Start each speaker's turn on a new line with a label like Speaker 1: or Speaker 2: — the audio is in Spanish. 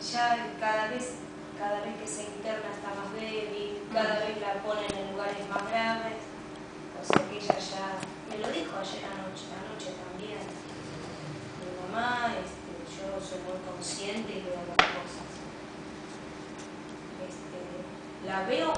Speaker 1: ya cada vez que se interna está más débil, cada vez la ponen en lugares más graves, o sea que ella ya, me lo dijo ayer anoche también, mi mamá, yo soy muy consciente y veo las cosas, la veo